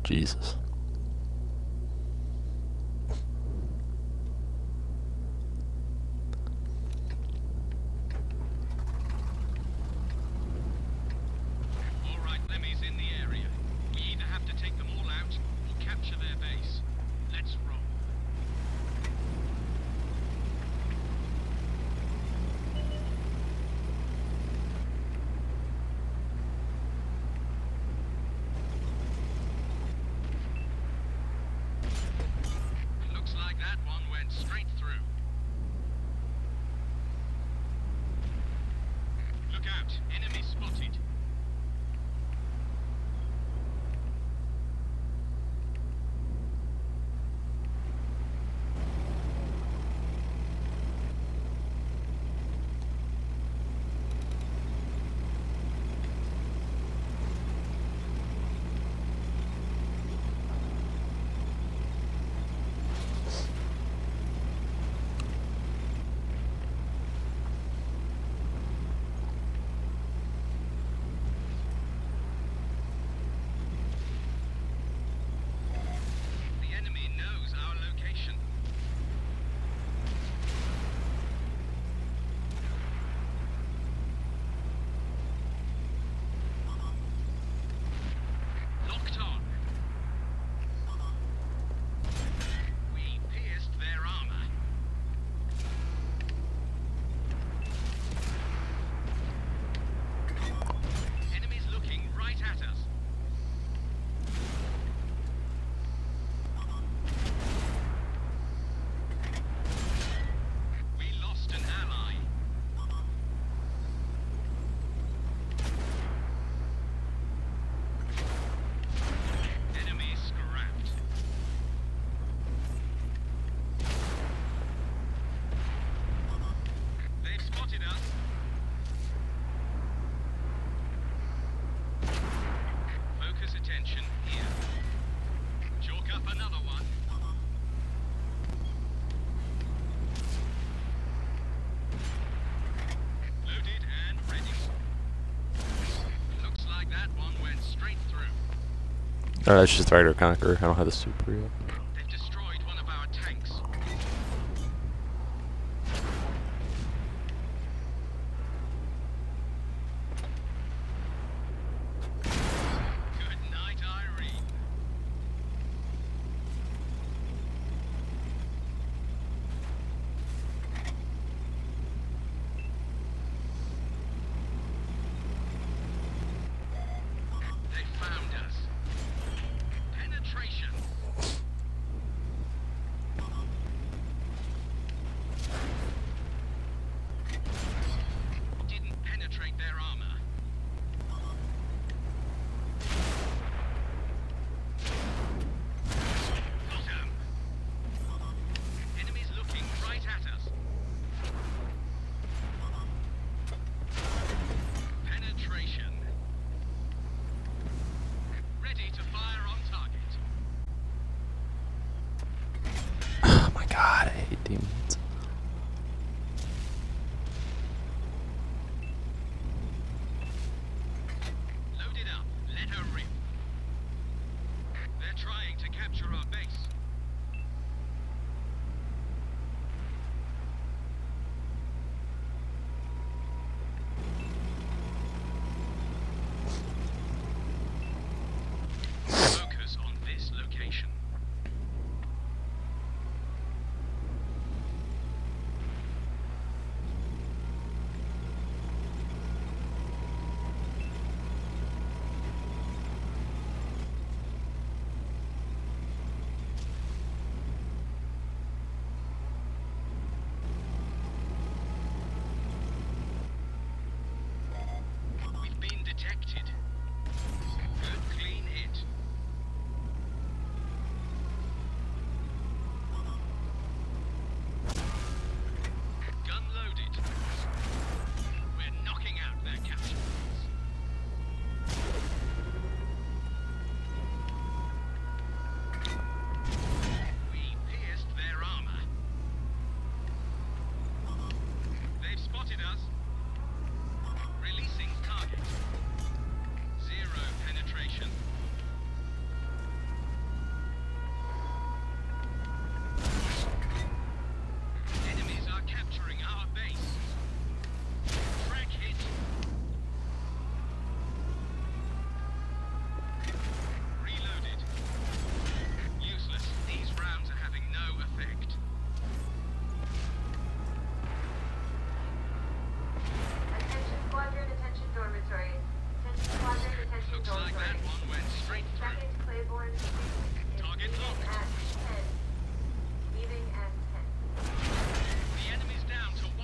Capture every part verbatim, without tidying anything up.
Jesus. All right, enemies in the area. We either have to take them all out or capture their base. Let's roll. Looks like that one went straight through. Look out, enemy spotted. The enemy knows our location. Locked on. We pierced their armor. Enemies looking right at us. We lost an ally. Enemy scrapped. They've spotted us. Focus attention here. Chalk up another one. Loaded and ready. Looks like that one went straight through. Oh, that's just regular Conqueror. I don't have the super yet. They've destroyed one of our tanks. Good night, Irene. They found us. Penetration.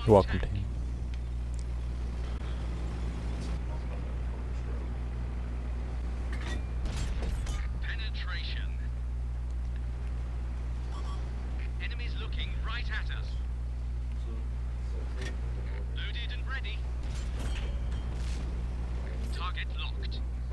You're welcome, Contact. team. Penetration. Enemies looking right at us. Loaded and ready. Target locked.